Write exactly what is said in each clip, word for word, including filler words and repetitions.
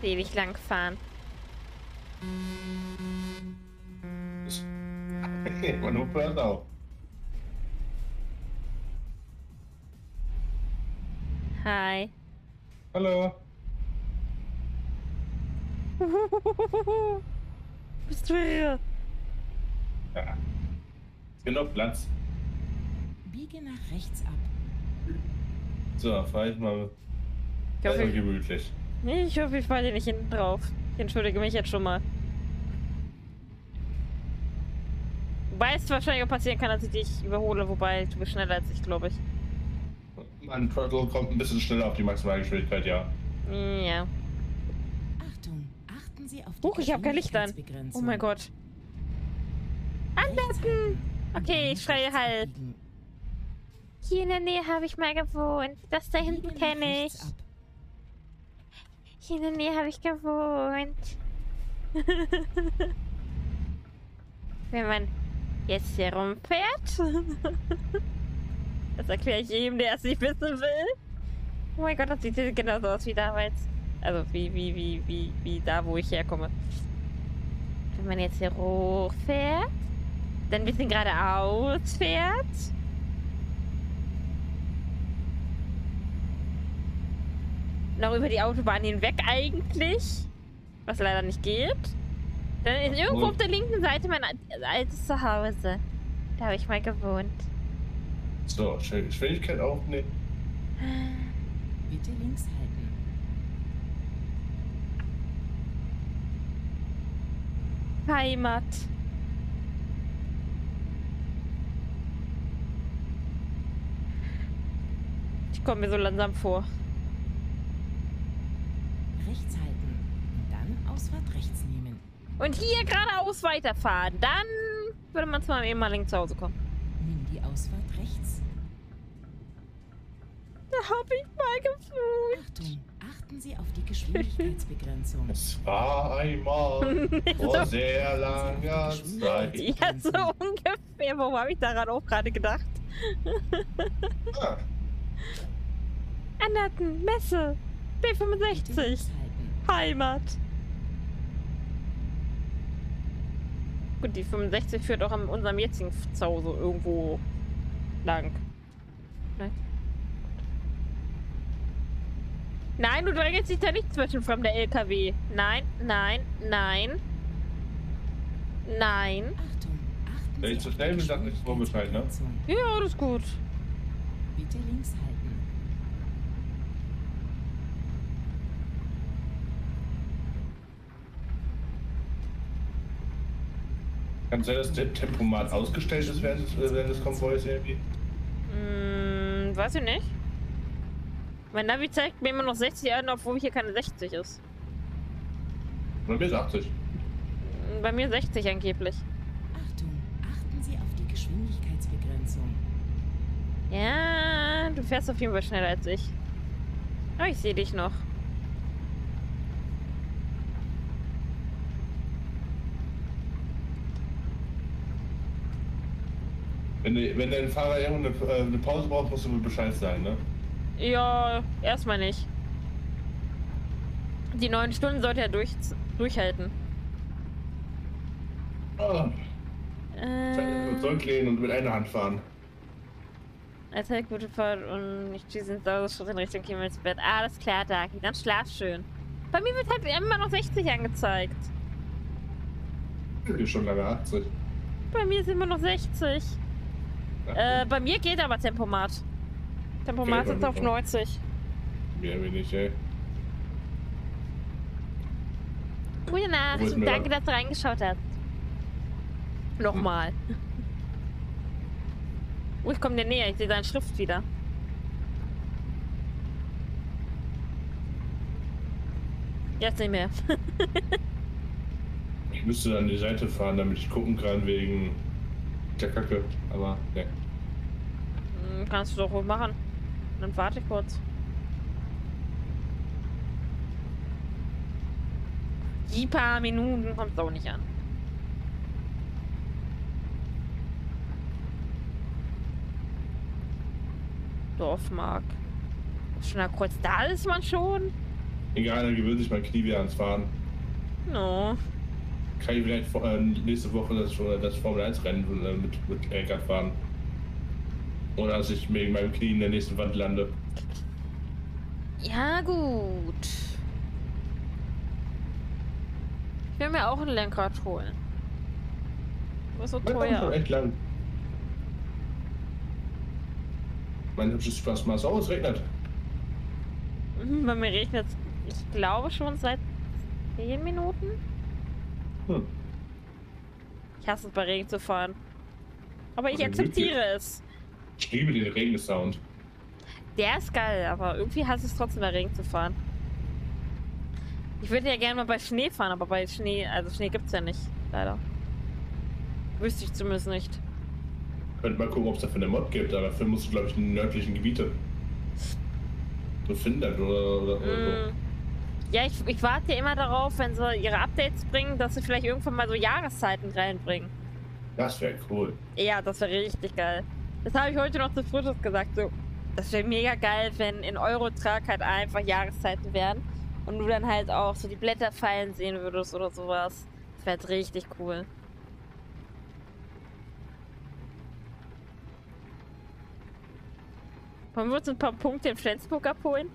ewig lang fahren. Man hört auch. Hi. Hallo. Bist du irre? Ja. Ist genug Platz. Biege nach rechts ab. So, fahr ich mal. Ich hoffe, ich, gemütlich. ich hoffe, ich falle dir nicht hinten drauf. Ich entschuldige mich jetzt schon mal. Wobei es wahrscheinlich auch passieren kann, dass ich dich überhole, wobei du bist schneller als ich, glaube ich. Mein Turtle kommt ein bisschen schneller auf die Maximalgeschwindigkeit, ja. Ja. Achtung, achten Sie auf die Huch, ich habe kein Licht an. Oh mein Gott. Anhalten! Okay, ich schreie halt. Hier in der Nähe habe ich mal gewohnt. Das da hinten kenne ich. Hier in der Nähe habe ich gewohnt. Wenn man jetzt hier rumfährt. Das erkläre ich jedem, der es nicht wissen will. Oh mein Gott, das sieht genauso aus wie damals. Also wie, wie, wie, wie, wie da, wo ich herkomme. Wenn man jetzt hier hochfährt, dann ein bisschen geradeaus fährt. Noch über die Autobahn hinweg eigentlich. Was leider nicht geht. Dann ist irgendwo auf der linken Seite mein altes Zuhause. Da habe ich mal gewohnt. So, Geschwindigkeit aufnehmen. Bitte links halten. Heimat. Ich komme mir so langsam vor. Rechts halten. Und dann Ausfahrt rechts nehmen. Und hier geradeaus weiterfahren. Dann würde man zu meinem ehemaligen Zuhause kommen. Nimm die Ausfahrt rechts. Da habe ich mal gewohnt. Achtung, achten Sie auf die Geschwindigkeitsbegrenzung. Es war einmal vor sehr langer Zeit. Ja, so ungefähr. Warum habe ich daran auch gerade gedacht? Ah, Anhalten, Messe, B Bitte fünfundsechzig, links halten. Heimat. Gut, die fünfundsechzig führt auch an unserem jetzigen Zuhause irgendwo lang. Nein. Nein, du drängelst dich da nicht zwischen fremder L K W. Nein, nein, nein. Nein. Achtung, achten Wenn Sie ich zu auf schnell die bin, sag ich vor Bescheid, ne? Geschwindigkeitsbegrenzung. Ja, das ist gut. Bitte links halten. Kann sein, dass der Tempomat ausgestellt ist während des, äh, während des Konvois irgendwie? Hm, weiß ich nicht. Mein Navi zeigt mir immer noch sechzig an, obwohl hier keine sechzig ist. Bei mir ist achtzig. Hm, Bei mir sechzig angeblich. Achtung, achten Sie auf die Geschwindigkeitsbegrenzung. Ja, du fährst auf jeden Fall schneller als ich. Aber ich sehe dich noch. Wenn, du- wenn dein Fahrer irgendwo eine, äh, eine Pause braucht, musst du mir Bescheid sagen, ne? Ja, erstmal nicht. Die neun Stunden sollte er durch, durchhalten. Oh, Äh, zurücklehnen und mit einer Hand fahren. als halt gute Fahrt und nicht diesen Schritt in Richtung Himmelsbett. Alles klar, Dagi. Dann schlaf schön. Bei mir wird halt immer noch sechzig angezeigt. Ich bin schon lange achtzig. Bei mir ist immer noch sechzig. Ja, Äh, bei mir geht aber Tempomat. Tempomat Okay, bei ist mir auf auch. neunzig. Mehr wenig, ey. Gute Nacht. Guten Danke, Nacht. dass du reingeschaut hast. Nochmal. Oh, ich komme dir näher. Ich sehe deine Schrift wieder. Jetzt nicht mehr. Ich müsste dann an die Seite fahren, damit ich gucken kann wegen der Kacke. Aber, ne. Hm, Kannst du doch wohl machen. Dann warte ich kurz. Die paar Minuten kommt es auch nicht an. Dorfmark. Schon Kreuz, da ist man schon. Egal, dann gewöhnt sich mein Knie wieder ans Fahren. No. Kann ich vielleicht vor, äh, nächste Woche das, das Formel eins Rennen äh, mit, mit Eckart fahren. Oder dass ich wegen meinem Knie in der nächsten Wand lande. Ja, gut. Ich will mir auch ein Lenkrad holen. Das ist so Das ist schon teuer. echt lang. Mein hübsches Spaßmaß. Oh, es regnet. Mhm, Bei mir regnet es, ich glaube, schon seit zehn Minuten. Hm. Ich hasse es, bei Regen zu fahren. Aber ich Aber akzeptiere es. Ich liebe den Regensound. Der ist geil, aber irgendwie hasse ich es trotzdem, bei Regen zu fahren. Ich würde ja gerne mal bei Schnee fahren, aber bei Schnee, also Schnee gibt es ja nicht, leider. Wüsste ich zumindest nicht. Könnte mal gucken, ob es dafür eine Mod gibt, aber dafür musst du, glaube ich, in die nördlichen Gebiete. So Finnland oder, oder, oder Mm. Ja, ich, ich warte ja immer darauf, wenn sie ihre Updates bringen, dass sie vielleicht irgendwann mal so Jahreszeiten reinbringen. so. Das wäre cool. Ja, das wäre richtig geil. Das habe ich heute noch zu Frisches gesagt. So, das wäre mega geil, wenn in Eurotruck halt einfach Jahreszeiten wären und du dann halt auch so die Blätter fallen sehen würdest oder sowas. Das wäre halt richtig cool. Wollen wir uns ein paar Punkte in Flensburg abholen?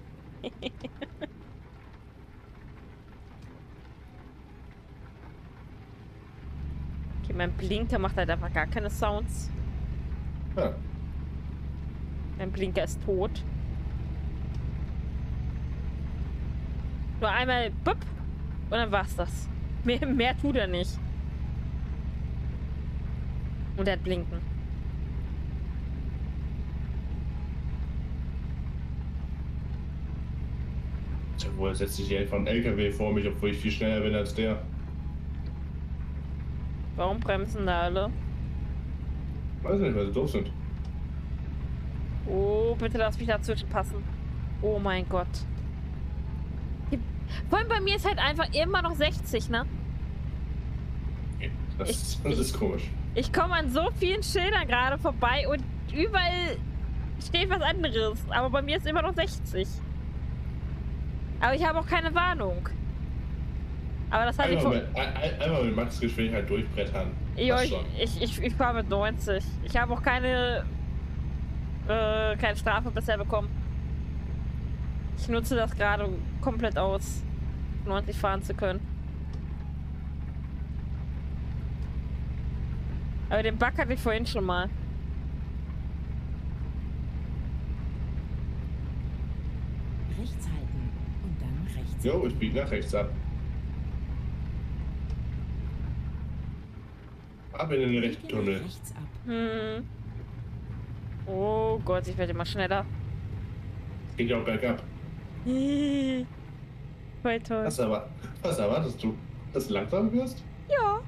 Okay, mein Blinker macht halt einfach gar keine Sounds. Ja. Mein Blinker ist tot. Nur einmal bupp und dann war's das. Mehr, mehr tut er nicht. Und er hat Blinken. Woher setzt sich hier einfach ein L K W vor mich, obwohl ich viel schneller bin als der? Warum bremsen da alle? Weiß nicht, weil sie doof sind. Oh, bitte lass mich dazwischen passen. Oh mein Gott. Die, vor allem bei mir ist halt einfach immer noch sechzig, ne? Das, Ich- das ist komisch. Ich komme an so vielen Schildern gerade vorbei und überall steht was anderes. Aber bei mir ist immer noch sechzig. Aber ich habe auch keine Warnung. Aber das hatte ich Einmal vor... mit, ein- ein- einmal mit Maxgeschwindigkeit durchbrettern. Ja, Passt ich, schon. ich, ich, ich fahre mit neunzig. Ich habe auch keine, äh, keine Strafe bisher bekommen. Ich nutze das gerade komplett aus, neunzig fahren zu können. Aber den Bug hatte ich vorhin schon mal. Rechts halten und dann rechts. Jo, ich biege nach rechts ab. Ab in den rechten Biege nach Tunnel. rechts ab. Hm. Oh Gott, ich werde immer schneller. Geht ja auch bergab. Voll toll. Was, erwar was erwartest du? Dass du langsam wirst? Ja.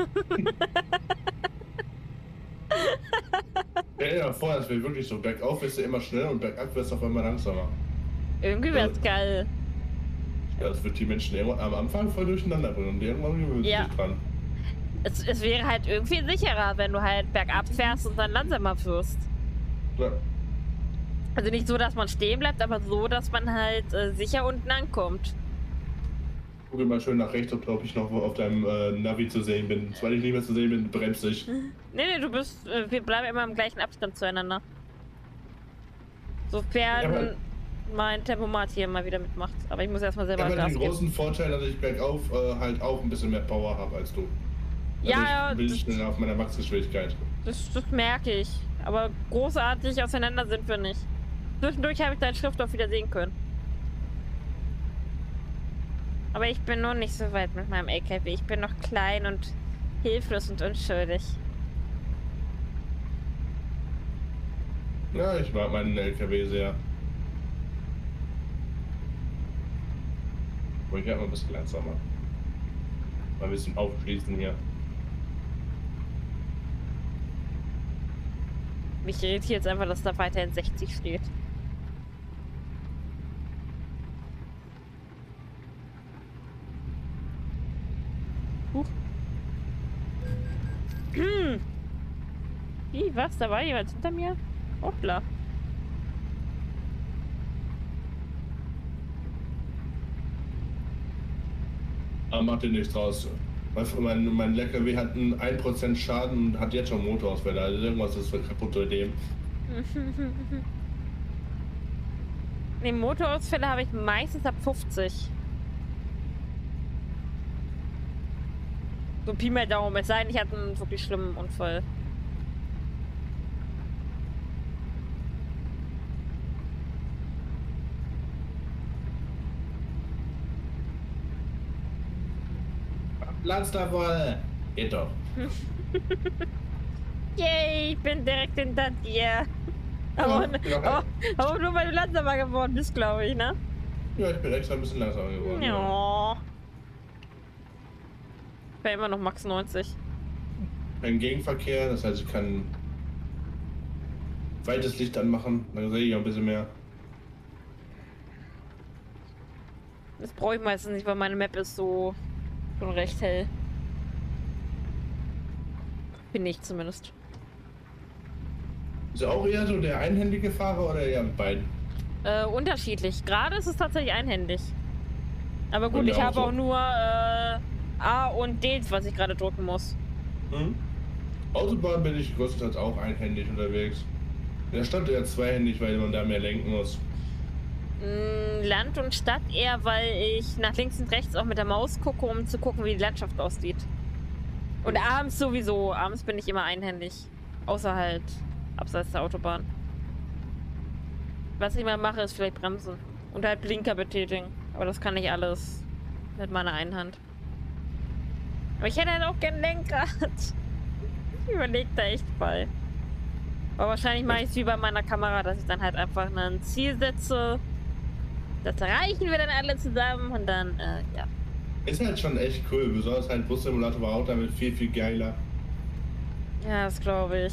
Stell dir mal vor, das wäre wirklich so. Bergauf wirst du immer schneller und bergab wirst du auf einmal langsamer. Irgendwie wär's geil. Ja, das wird die Menschen irgendwann am Anfang voll durcheinander bringen und irgendwann gewöhnen sie Ja. sich dran. Es, es wäre halt irgendwie sicherer, wenn du halt bergab fährst und dann langsamer wirst. Ja. Also nicht so, dass man stehen bleibt, aber so, dass man halt äh, sicher unten ankommt. Guck mal schön nach rechts, ob, ob ich noch auf deinem äh, Navi zu sehen bin. Weil ich nicht mehr zu sehen bin, bremst ich. Nee, nee, du bist, äh, wir bleiben immer im gleichen Abstand zueinander. Sofern Ja, aber- mein Tempomat hier mal wieder mitmacht. Aber ich muss erstmal Ich selber habe halt Gas den geben. großen Vorteil, dass ich bergauf äh, halt auch ein bisschen mehr Power habe als du. Also Ja, ich bin das- schneller auf meiner Maxgeschwindigkeit. Das, das merke ich. Aber großartig auseinander sind wir nicht. Zwischendurch habe ich deine Schrift auch wieder sehen können. Aber ich bin noch nicht so weit mit meinem L K W. Ich bin noch klein und hilflos und unschuldig. Ja, ich mag meinen L K W sehr. Aber ich werde mal ein bisschen langsamer. Mal ein bisschen aufschließen hier. Mich irritiert jetzt einfach, dass da weiterhin sechzig steht. Huch. Hm. Wie, was? Da war jemand hinter mir? Hoppla. Aber macht dir nichts draus. Mein, mein L K W hat einen ein Prozent Schaden und hat jetzt schon Motorausfälle. Also irgendwas ist kaputt bei dem. Die Motorausfälle habe ich meistens ab fünfzig. So Pi mal Daumen. Es sei denn, ich hatte einen wirklich schlimmen Unfall. Platz da voll! Geht doch. Yay, ich bin direkt hinter dir. Aber, Ja, aber, aber nur weil du langsamer geworden bist, glaube ich, ne? Ja, ich bin extra ein bisschen langsamer geworden. Ja. Ja. Ich bin immer noch Max neunzig. Ein Gegenverkehr, das heißt, ich kann weites Licht anmachen, dann sehe ich auch ein bisschen mehr. Das brauche ich meistens nicht, weil meine Map ist so schon recht hell. Bin ich zumindest. Ist er auch eher so der einhändige Fahrer oder eher mit beiden? Äh, unterschiedlich. Gerade ist es tatsächlich einhändig. Aber gut, Und ich auch habe so. auch nur äh, A und D, was ich gerade drücken muss. Hm? Autobahn bin ich größtenteils auch einhändig unterwegs. In der Stadt eher zweihändig, weil man da mehr lenken muss. Mm, Land und Stadt eher, weil ich nach links und rechts auch mit der Maus gucke, um zu gucken, wie die Landschaft aussieht. Und abends sowieso. Abends bin ich immer einhändig. Außer halt abseits der Autobahn. Was ich mal mache, ist vielleicht bremsen. Und halt Blinker betätigen. Aber das kann ich alles mit meiner einen Hand. Aber ich hätte halt auch gern Lenkrad. Ich überlege da echt bei. Aber wahrscheinlich mache ich es wie bei meiner Kamera, dass ich dann halt einfach ein Ziel setze. Das erreichen wir dann alle zusammen und dann, äh, ja. Ist halt schon echt cool, besonders halt Bus-Simulator war auch damit viel, viel geiler. Ja, das glaube ich.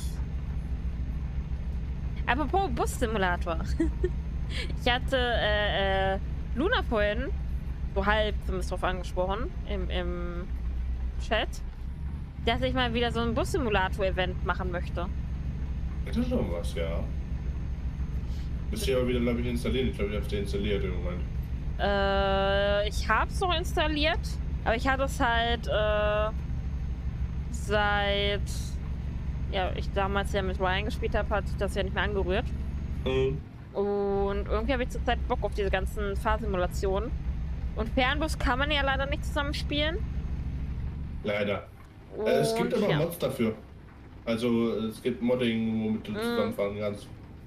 Apropos Bus-Simulator. Ich hatte äh, äh, Luna vorhin, so halb zumindest drauf angesprochen, im, im Chat, dass ich mal wieder so ein Bus-Simulator-Event machen möchte. Das ist schon was, ja. Müsst ihr aber wieder, glaube ich, installieren. Ich glaube, ich habe es deinstalliert im Moment. Äh, ich habe es noch installiert, aber ich hatte es halt äh, seit, ja, ich damals ja mit Ryan gespielt habe, hat sich das ja nicht mehr angerührt. Mhm. Und irgendwie habe ich zurzeit Bock auf diese ganzen Fahrsimulationen. Und Fernbus kann man ja leider nicht zusammenspielen. Leider. Und, Äh, es gibt aber ja. Mods dafür. Also es gibt Modding, womit du Mhm. zusammenfahren kannst.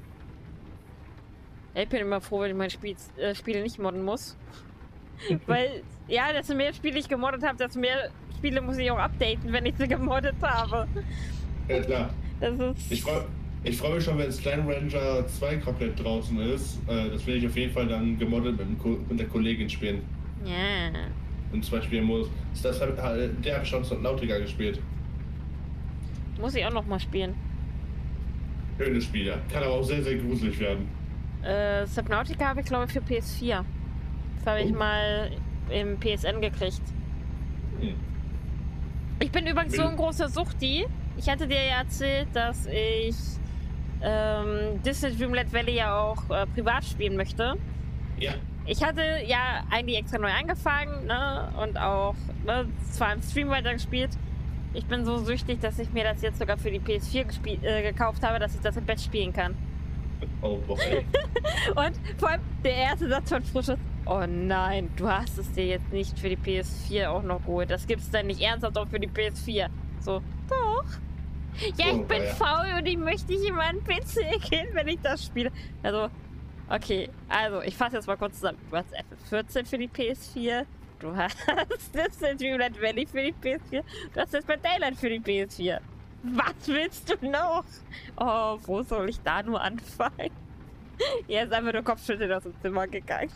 Ich bin immer froh, wenn ich meine Spiel, äh, Spiele nicht modden muss. Weil, ja, desto mehr Spiele ich gemoddet habe, desto mehr Spiele muss ich auch updaten, wenn ich sie gemoddet habe. Ja klar. Das ist... Ich freue ich freu mich schon, wenn Slime Ranger zwei komplett draußen ist. Äh, das will ich auf jeden Fall dann gemoddet mit, dem Ko mit der Kollegin spielen. Ja. In zwei Spielmodus. Das hab, der habe ich schon zu Nautica gespielt. Muss ich auch noch mal spielen. Schönes Spiel, ja. Kann aber auch sehr, sehr gruselig werden. Äh, Subnautica habe ich, glaube ich, für P S vier. Das habe ich Oh. mal im P S N gekriegt. Hm. Ich bin übrigens so ein großer Suchti. Ich hatte dir ja erzählt, dass ich ähm, Disney Dreamlight Valley ja auch äh, privat spielen möchte. Ja. Ich hatte ja eigentlich extra neu angefangen, ne? Und auch ne, zwar im Stream weitergespielt. Ich bin so süchtig, dass ich mir das jetzt sogar für die P S vier äh, gekauft habe, dass ich das im Bett spielen kann. Oh boy. Und vor allem der erste Satz von Frisch ist: Oh nein, du hast es dir jetzt nicht für die P S vier auch noch geholt. Das gibt's dann nicht ernsthaft auch für die P S vier. So, doch. Ja, ich Oh, bin ja. faul und ich möchte nicht in meinen P C gehen, wenn ich das spiele. Also, okay, also ich fasse jetzt mal kurz zusammen. Du hast F F vierzehn für die P S vier. Du hast Disney Dreamlight Valley für die P S vier. Du hast jetzt bei Daylight für die P S vier. Was willst du noch? Oh, wo soll ich da nur anfangen? Er ist einfach nur Kopfschütteln aus dem Zimmer gegangen.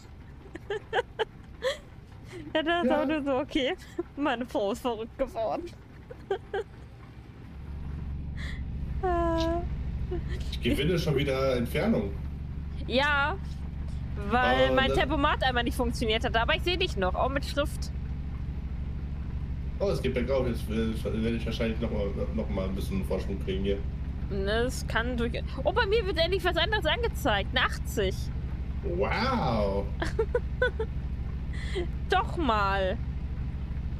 Ja, das ist Ja. auch nur so, okay. Meine Frau ist verrückt geworden. Ah. Ich gewinne schon wieder Entfernung. Ja, weil Aber mein das- Tempomat einmal nicht funktioniert hat. Aber ich sehe dich noch, auch mit Schrift. Oh, es geht bergauf. Jetzt äh, werde ich wahrscheinlich noch mal, noch mal ein bisschen Vorsprung kriegen hier. Das kann durch... Oh, bei mir wird endlich was anderes angezeigt. Eine achtzig. Wow. Doch mal.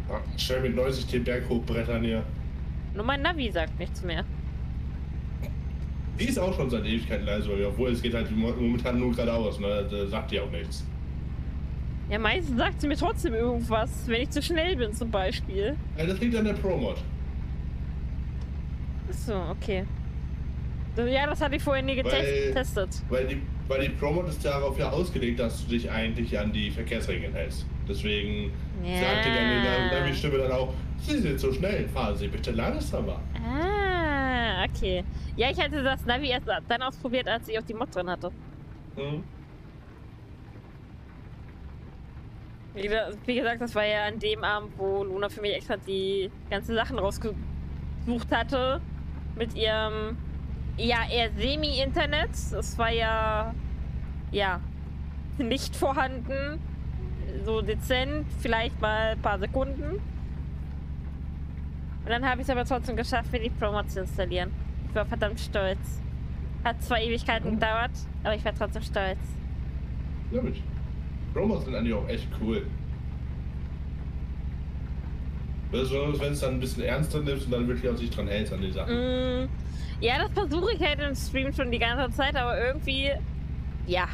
Schnell mit neunzig den Berg hochbrettern hier. Nur mein Navi sagt nichts mehr. Die ist auch schon seit Ewigkeiten leise, obwohl es geht halt momentan nur geradeaus, ne? Da sagt die auch nichts. Ja, meistens sagt sie mir trotzdem irgendwas, wenn ich zu schnell bin zum Beispiel. Ja, das liegt an der Pro-Mod. Achso, okay. Ja, das hatte ich vorher nie getestet. Weil die, weil die Pro-Mod ist darauf ja ausgelegt, dass du dich eigentlich an die Verkehrsregeln hältst. Deswegen ja. sagt dir deine Navi-Stimme dann auch, Sie sind so schnell, fahren Sie bitte langsamer. Ah, okay. Ja, ich hatte das Navi erst dann ausprobiert, als ich auch die Mod drin hatte. Mhm. Wie, wie gesagt, das war ja an dem Abend, wo Luna für mich extra die ganzen Sachen rausgesucht hatte. Mit ihrem, ja, eher Semi-Internet. Das war ja, ja, nicht vorhanden. So dezent, vielleicht mal ein paar Sekunden. Und dann habe ich es aber trotzdem geschafft, mir die Pro-Mod zu installieren. Ich war verdammt stolz. Hat zwar Ewigkeiten Mhm. gedauert, aber ich war trotzdem stolz. Ja, mit. Pro-Mods sind eigentlich auch echt cool. Besonders wenn es dann ein bisschen ernster nimmst und dann wirklich auch sich dran hältst an die Sachen. Mm, ja, das versuche ich halt im Stream schon die ganze Zeit, aber irgendwie, ja.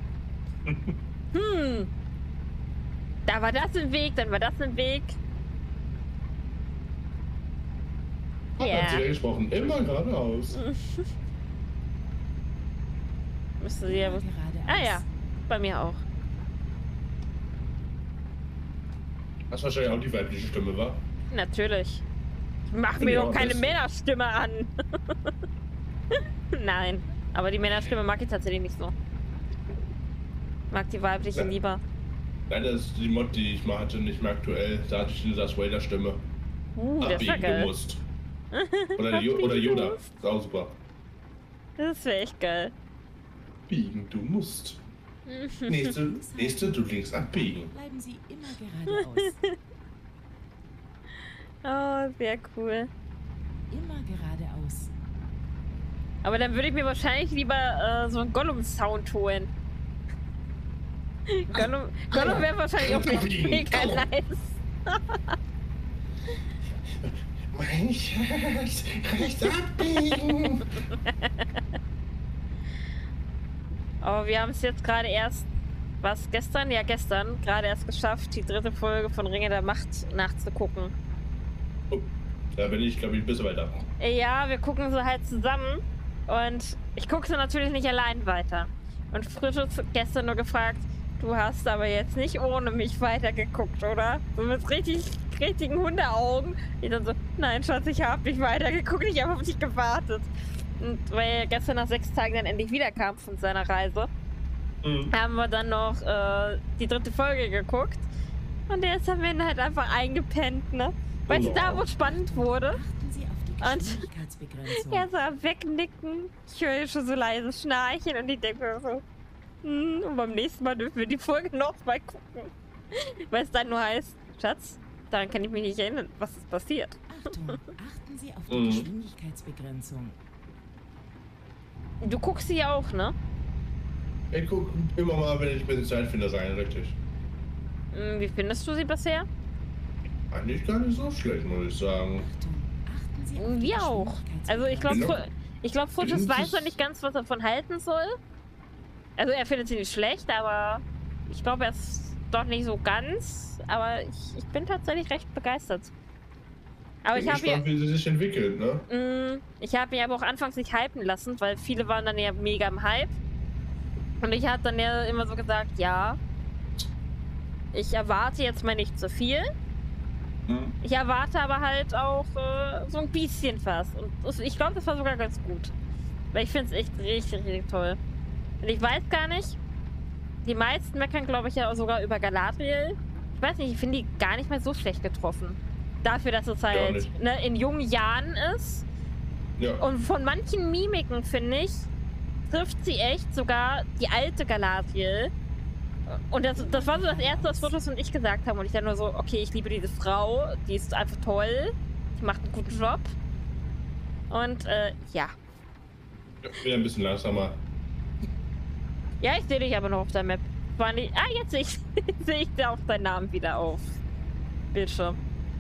Hm. Da war das im Weg, dann war das im Weg. Hat Ja. sie ja gesprochen, immer geradeaus. Müsste sie ja. Geradeaus. Ah ja, bei mir auch. Was wahrscheinlich auch die weibliche Stimme war. Natürlich. Ich mach Finde mir ich doch auch keine das- Männerstimme an. Nein, aber die Männerstimme mag ich tatsächlich nicht so. Mag die weibliche Ja. lieber. Nein, das ist die Mod, die ich mal hatte, nicht mehr aktuell. Da hatte ich eine Darth Vader Stimme. Uh, das wäre Abbiegen, geil. du musst. Oder, Jo- oder Abbiegen, du Yoda. musst. Ist auch super. Das wäre echt geil. Biegen, du musst. Nächste, nächste, du links abbiegen. Bleiben Sie immer geradeaus. Oh, sehr cool. Immer geradeaus. Aber dann würde ich mir wahrscheinlich lieber äh, so einen Gollum-Sound holen. Gollum, Gollum wäre wahrscheinlich auch Abbiegen, mega Gollum. nice. Mein Schatz, rechts abbiegen. Aber wir haben es jetzt gerade erst, was gestern? Ja, gestern, gerade erst geschafft, die dritte Folge von Ringe der Macht nachzugucken. Oh, da bin ich, glaube ich, ein bisschen weiter. Ja, wir gucken sie halt zusammen und ich gucke sie natürlich nicht allein weiter. Und Frisch hat gestern nur gefragt, du hast aber jetzt nicht ohne mich weitergeguckt, oder? So mit richtig, richtigen Hundeaugen. Ich dann so, nein Schatz, ich habe nicht weitergeguckt, ich habe auf dich gewartet. Und weil er gestern nach sechs Tagen dann endlich wiederkam von seiner Reise, Mhm. haben wir dann noch äh, die dritte Folge geguckt. Und der ist am Ende halt einfach eingepennt, ne? Weißt du, Oh. da wo es spannend wurde, Achten Sie auf die Und- Geschwindigkeitsbegrenzung. er so am Wegnicken. Ich höre schon so leise Schnarchen und ich denke mir so, hm, und beim nächsten Mal dürfen wir die Folge noch mal gucken. Weil es dann nur heißt, Schatz, daran kann ich mich nicht erinnern, was ist passiert. Achtung, achten Sie auf die Mhm. Geschwindigkeitsbegrenzung. Du guckst sie ja auch, ne? Ich guck immer mal, wenn ich ein bisschen Zeit finde, rein, richtig. Hm, Wie findest du sie bisher? Eigentlich gar nicht so schlecht, muss ich sagen. Achtung, achten Sie auf die Wir auch. Also ich glaube, Genau. ich glaube, Fudges Findest weiß du's- noch nicht ganz, was er davon halten soll. Also er findet sie nicht schlecht, aber ich glaube, er ist doch nicht so ganz. Aber ich, ich bin tatsächlich recht begeistert. Aber Bin ich habe ja, gespannt, wie sie sich entwickelt, ne? mh, ich habe mich aber auch anfangs nicht hypen lassen, weil viele waren dann ja mega im Hype. Und ich habe dann ja immer so gesagt, ja, ich erwarte jetzt mal nicht zu viel. Mhm. Ich erwarte aber halt auch äh, so ein bisschen was. Und das, ich glaube, das war sogar ganz gut. Weil ich finde es echt richtig, richtig toll. Und ich weiß gar nicht, die meisten meckern, glaube ich, ja sogar über Galadriel. Ich weiß nicht, ich finde die gar nicht mehr so schlecht getroffen. Dafür, dass es halt nicht. ne, in jungen Jahren ist. Ja. Und von manchen Mimiken, finde ich, trifft sie echt sogar die alte Galadriel. Und das, das war so das Erste, was Fotos und ich gesagt haben. Und ich dann nur so, okay, ich liebe diese Frau. Die ist einfach toll. Die macht einen guten Job. Und, äh, ja. Ja, wieder ein bisschen langsamer. Ja, ich sehe dich aber noch auf der Map. War nicht, ah, jetzt sehe ich, sehe ich da auch deinen Namen wieder auf Bildschirm.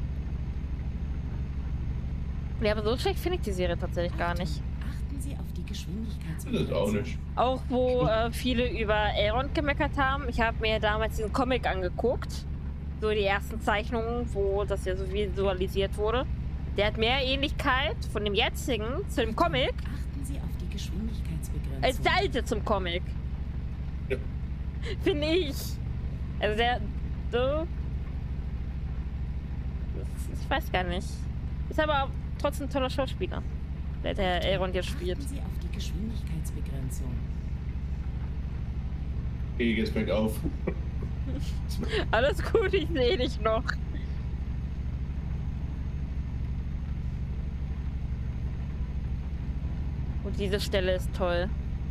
Ja, aber so schlecht finde ich die Serie tatsächlich gar nicht. Achten Sie auf die Das ist Geschwindigkeitsbegrenzung. auch nicht. Auch wo äh, viele über Elrond gemeckert haben. Ich habe mir damals diesen Comic angeguckt. So die ersten Zeichnungen, wo das ja so visualisiert wurde. Der hat mehr Ähnlichkeit von dem jetzigen zu dem Comic Achten Sie auf die Geschwindigkeitsbegrenzung. als der alte zum Comic. Ja. Finde ich. Also der... So... Das, ich weiß gar nicht. Ist aber trotzdem ein toller Schauspieler. Der, der Elrond jetzt spielt. Achten Sie auf die Geschwindigkeitsbegrenzung. Okay, jetzt bergauf. Alles gut, ich sehe dich noch. Und diese Stelle ist toll.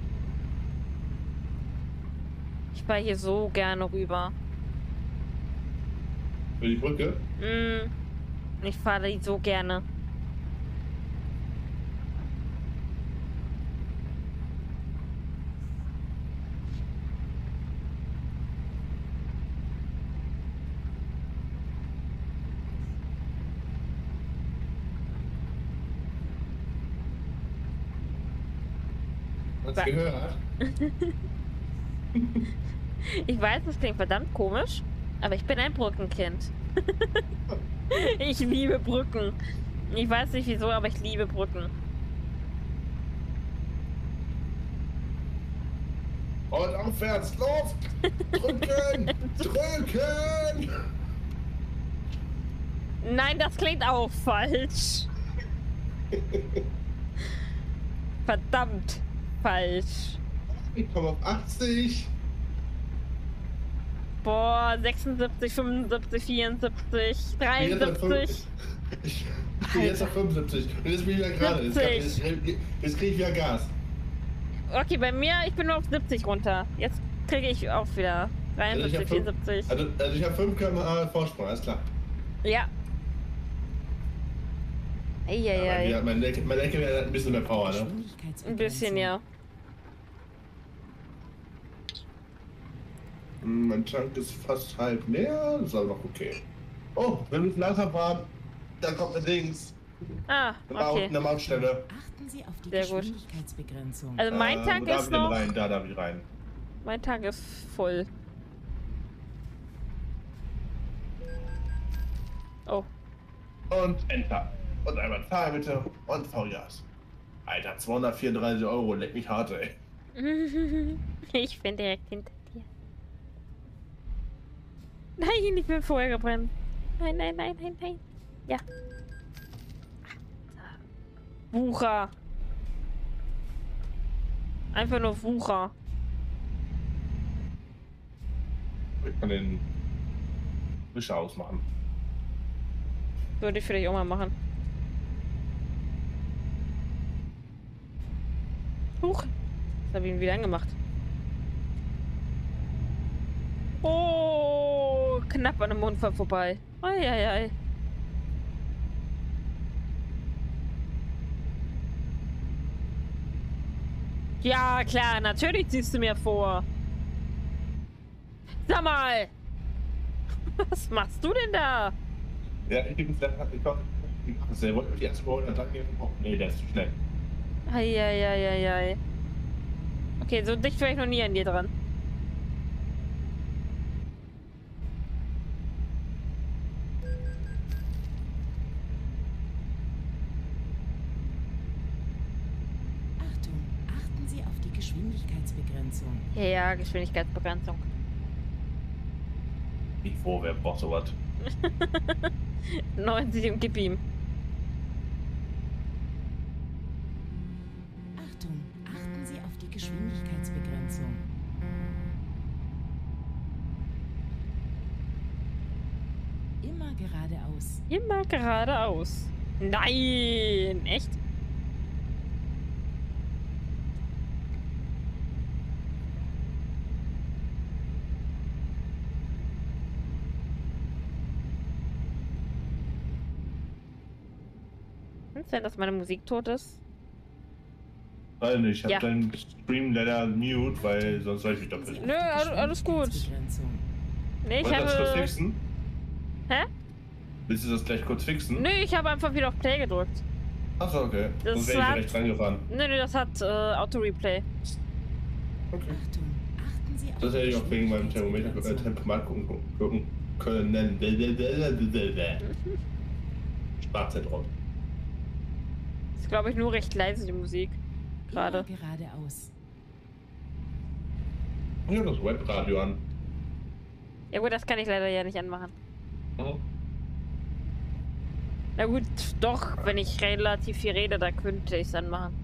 Ich fahre hier so gerne rüber. Für die Brücke? Mm, ich fahre die so gerne. Hast Wa- du gehört? Ich weiß, das klingt verdammt komisch, aber ich bin ein Brückenkind. Ich liebe Brücken. Ich weiß nicht wieso, aber ich liebe Brücken. Und aufwärts, Luft! Drücken! Drücken! Nein, das klingt auch falsch. Verdammt falsch. Ich komme auf achtzig. Boah, sechsundsiebzig, fünfundsiebzig, vierundsiebzig, dreiundsiebzig. Ich bin jetzt auf fünfundsiebzig. Und jetzt bin ich wieder gerade. Jetzt, siebzig. jetzt, jetzt kriege ich wieder Gas. Okay, bei mir, ich bin nur auf siebzig runter. Jetzt kriege ich auch wieder Also ich dreiundsiebzig, habe vierundsiebzig. also, also ich hab fünf Kilometer pro Stunde Vorsprung, alles klar. Ja. Ja, Eieiei. mein, mein, L- mein L K W hat ein bisschen mehr Power, ne? Ein bisschen, ja. Hm, Mein Tank ist fast halb leer, das ist aber noch okay. Oh, wir müssen langsam fahren. Da kommt ein Dings. Ah, Eine, Maut, okay. eine Mautstelle. Achten Sie auf die Sehr gut. Geschwindigkeitsbegrenzung. Also mein Äh, Tank wo darf ist ich denn noch... rein? Da darf ich rein. Mein Tank ist voll. Oh. Und Enter. Und einmal Zahl bitte. Und Vollgas. Alter, zweihundertvierunddreißig Euro, leck mich hart, ey. Ich bin direkt hinter dir. Nein, ich bin vorher gebrannt. Nein, nein, nein, nein, nein. Ja. Wucher. Einfach nur Wucher. Ich kann den Wischer ausmachen. Würde ich vielleicht auch mal machen. Huch. Das habe ich ihn wieder angemacht. Oh, knapp an dem Unfall vorbei. Eieiei. Ja, klar, natürlich ziehst du mir vor. Sag mal. Was machst du denn da? Ja, ich gebe es dann, ich glaube, ich mache es selber. Die erste Woche und dann gehen. Oh, nee, der ist zu schnell. Eieieiei. Okay, so dicht war ich noch nie an dir dran. Achtung, achten Sie auf die Geschwindigkeitsbegrenzung. Ja, ja, Geschwindigkeitsbegrenzung. Ich vor, wer braucht sowas? neunzig und gib ihm. Achtung, achten Sie auf die Geschwindigkeitsbegrenzung. Immer geradeaus. Immer geradeaus. Nein, echt? Kann es sein, dass meine Musik tot ist? Weiß nicht, ich hab Ja. deinen Stream leider mute, weil sonst weiß ich Achten Sie doppelt. auf Nö, die alles- alles gut. Geschwindigkeitsbegrenzung. Nee, ich Wollt ihr das kurz habe... fixen? Hä? Willst du das gleich kurz fixen? Nö, ich habe einfach wieder auf Play gedrückt. Achso, okay. Das Sonst wäre ich hat- direkt reingefahren. Nö, nö, das hat äh, Auto-Replay. Okay. Achtung, achten Sie auf Das die hätte ich auch wegen meinem Thermometer äh, Geschwindigkeitsbegrenzung. Tempomat gucken, gucken können. Sprachzentrum. Ist, glaube ich, nur recht leise, die Musik. Gerade. Immer geradeaus. Ich habe das Webradio an. Ja gut, das kann ich leider ja nicht anmachen. Mhm. Na gut, doch, wenn ich relativ viel rede, da könnte ich es anmachen.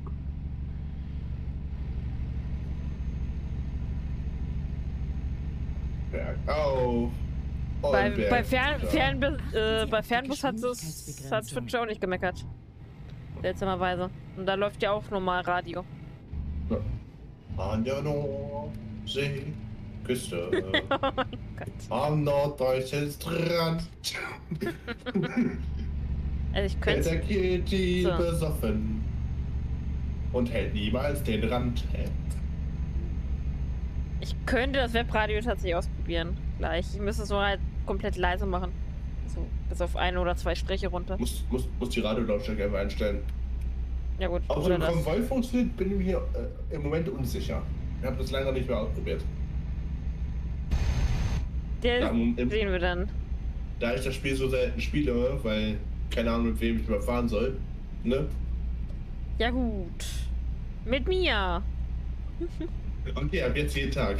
Bergauf. Und Bei, Berg bei, Fern, runter. Fernbus, äh, Achten Sie bei auf die Fernbus hat es hat Geschwindigkeitsbegrenzung. Twitch auch nicht gemeckert. Seltsamerweise. Und da läuft ja auch normal Radio. Ja. An der Nordseeküste. Oh mein Gott. Am norddeutschen Strand. Also ich Hält könnte der Kitty So. besoffen. Und hält niemals den Rand. ich könnte das Webradio tatsächlich ausprobieren. Gleich. Ich müsste es nur halt komplett leise machen. So, bis auf ein oder zwei Striche runter. Muss, muss, muss die Radiolautstärke einfach einstellen. Ja gut, Ob so oder ein das. Konvoi funktioniert, bin ich mir äh, im Moment unsicher. Ich habe das leider nicht mehr ausprobiert. Den Ja, im- sehen wir dann. Da ich das Spiel so selten spiele, weil keine Ahnung, mit wem ich mal fahren soll, ne? Ja gut. Mit mir. Okay, ab jetzt jeden Tag.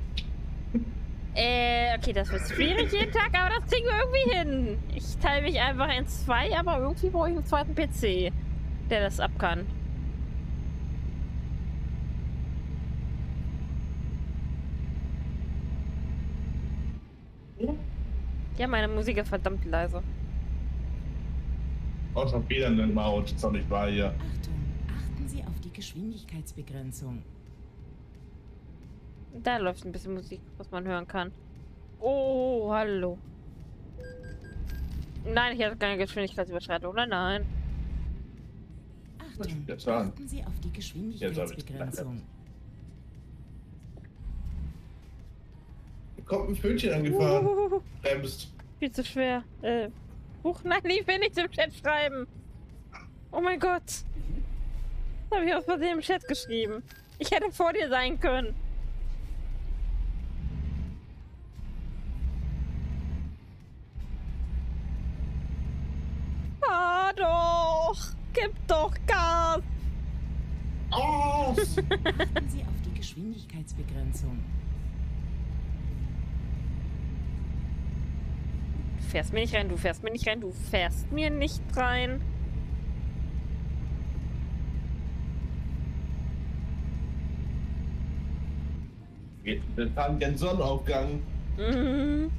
Äh, okay, das wird schwierig jeden Tag, aber das kriegen wir irgendwie hin. Ich teile mich einfach in zwei, aber irgendwie brauche ich einen zweiten P C, der das ab kann. Ja, meine Musik ist verdammt leise. Außer wieder einen Maut, ist doch nicht wahr hier. Achtung, achten Sie auf die Geschwindigkeitsbegrenzung. Da läuft ein bisschen Musik, was man hören kann. Oh, hallo. Nein, ich hatte keine Geschwindigkeitsüberschreitung. Nein, nein. Achtung, Jetzt an. achten Sie auf die Jetzt hab ich's. Geschwindigkeitsbegrenzung. Kommt ein Pfötchen angefahren. Uh, Bremst. viel zu schwer. Äh, Huch, nein, ich will nicht im Chat schreiben. Oh mein Gott. Das habe ich aus Versehen im Chat geschrieben. Ich hätte vor dir sein können. Ah, doch. Gib doch Gas. Aus! Achten Sie auf die Geschwindigkeitsbegrenzung. Du fährst mir nicht rein, du fährst mir nicht rein, du fährst mir nicht rein. Wir fahren den Sonnenaufgang. Mhm.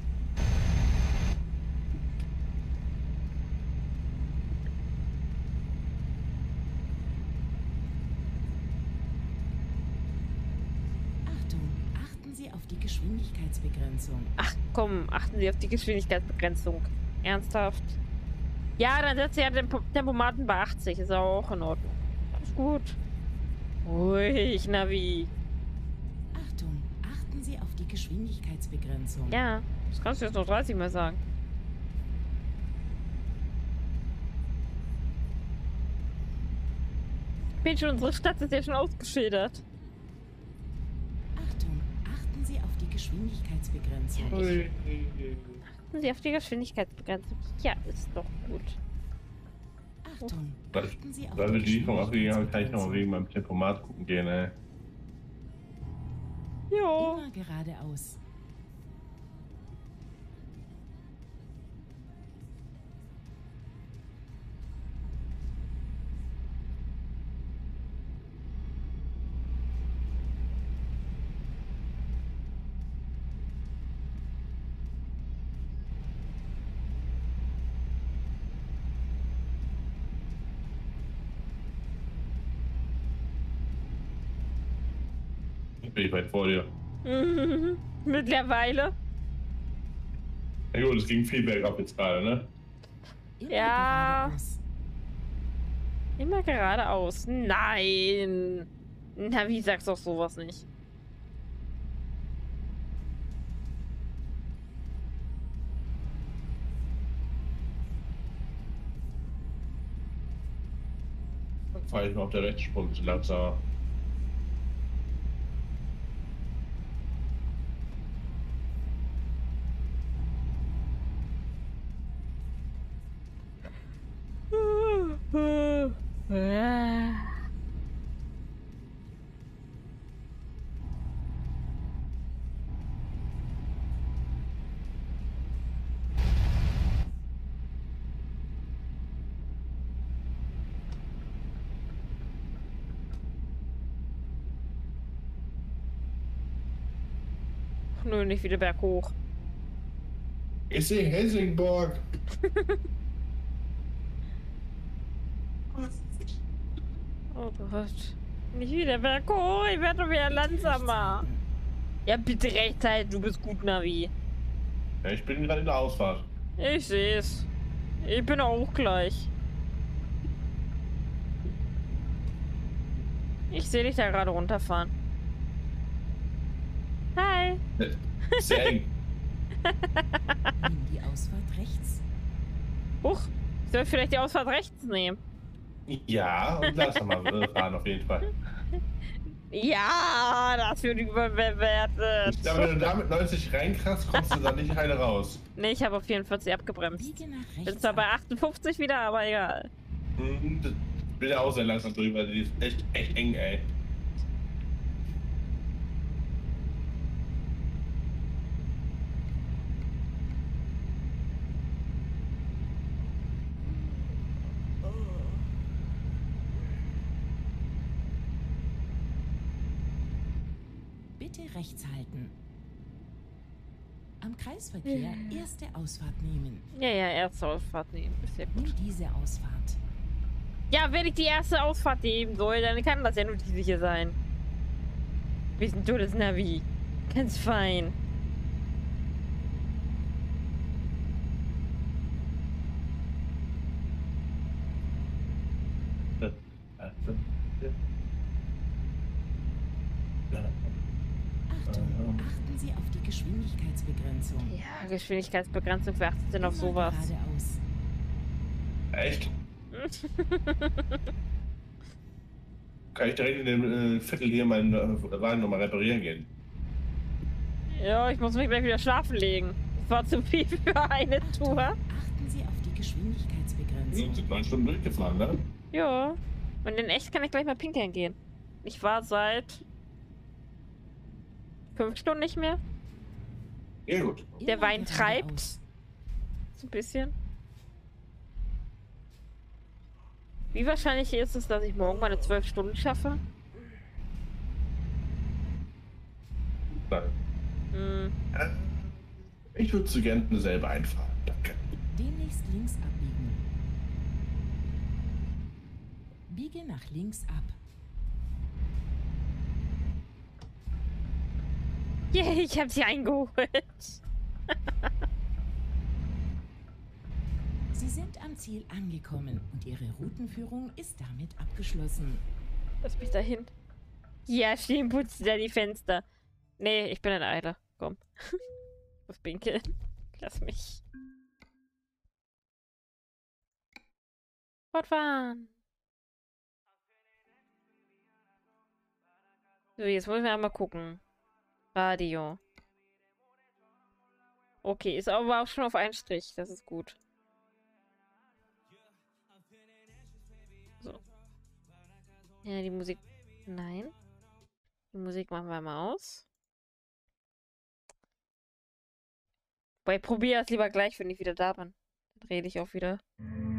Achtung, achten Sie auf die Geschwindigkeitsbegrenzung. Ach komm, achten Sie auf die Geschwindigkeitsbegrenzung. Ernsthaft? Ja, dann setzt ihr ja den Tempo- Tempomaten bei achtzig. Ist auch in Ordnung. Ist gut. Ruhig, Navi. Achtung, achten Sie auf die Geschwindigkeitsbegrenzung. Ja, das kannst du jetzt noch dreißig Mal sagen. Mensch, unsere Stadt ist ja schon ausgeschildert. Achtung, achten Sie auf die Geschwindigkeitsbegrenzung. Ja, ich- Achten Sie auf die Geschwindigkeitsbegrenzung. Ja, ist doch gut. Achtung, Weil, achten Sie auf weil wir die die Lieferung abgegeben haben, kann ich noch mal Geschwindigkeitsbegrenzung. wegen meinem Tempomat gucken gehen, ey. Jo. Immer geradeaus. Ich bin weit vor dir. Mhm. Mittlerweile. Ja gut, es ging viel bergab jetzt gerade, ne? Immer Ja. geradeaus. Immer geradeaus. Nein. Na, wie sagst du auch sowas nicht? fahre ich mal auf der Rechtsspur ein bisschen langsamer. Nö, nicht wieder berghoch. Ich sehe Helsingborg. Oh Gott. Nicht wieder berghoch, ich werde doch wieder langsamer. Ja, bitte rechts halten, du bist gut, Navi. Ja, ich bin gerade in der Ausfahrt. Ich seh's. Ich bin auch gleich. Ich sehe dich da gerade runterfahren. Hi. Sehr eng. Nimm die Ausfahrt rechts. Huch, ich soll vielleicht die Ausfahrt rechts nehmen. Ja, und langsamer äh, fahren auf jeden Fall. Ja, das wird überbewertet. Ich glaube, wenn du da mit neunzig reinkratzt, kommst du da nicht heile raus. Ne, ich habe auf vierundvierzig abgebremst. Biege nach Bin rechts zwar bei ab. achtundfünfzig wieder, aber egal. Hm, Ich bin ja auch sehr langsam drüber, die ist echt, echt eng, ey. Bitte rechts halten. Am Kreisverkehr erste Ausfahrt nehmen. Ja, ja, erste Ausfahrt nehmen. Ist ja gut. Nimm diese Ausfahrt. Ja, wenn ich die erste Ausfahrt nehmen soll, dann kann das ja nur die sicher sein. Wir sind tolles Navi. Ganz fein. Achtung, achten Sie auf die Geschwindigkeitsbegrenzung. Ja, Geschwindigkeitsbegrenzung, wer achtet denn auf Immer sowas? geradeaus. Echt? Kann ich direkt in dem äh, Viertel hier meinen äh, Wagen nochmal reparieren gehen? Ja, ich muss mich gleich wieder schlafen legen. Das war zu viel für eine Tour. Achten Sie auf die Wir Geschwindigkeitsbegrenzung. sind neun Stunden durchgefahren, ne? Ja. Und in echt kann ich gleich mal pinkeln gehen. Ich war seit fünf Stunden nicht mehr. Ja, gut. Der Immer Wein treibt. geradeaus. So ein bisschen. Wie wahrscheinlich ist es, dass ich morgen meine zwölf Stunden schaffe? Nein. Hm. Äh, Ich würde so gerne selber einfahren. Danke. Demnächst links abbiegen. Biege nach links ab. Yay, ich hab sie eingeholt. Sie sind am Ziel angekommen und Ihre Routenführung ist damit abgeschlossen. Lass mich dahin. Ja, stehen, putzen da die Fenster. Nee, ich bin ein Eiler. Komm. Ich muss pinkeln. Lass mich. Fortfahren. So, jetzt wollen wir einmal gucken. Radio. Okay, ist aber auch schon auf einen Strich. Das ist gut. So. Ja, die Musik... Nein. Die Musik machen wir mal aus. Weil ich probiere es lieber gleich, wenn ich wieder da bin. Dann rede ich auch wieder.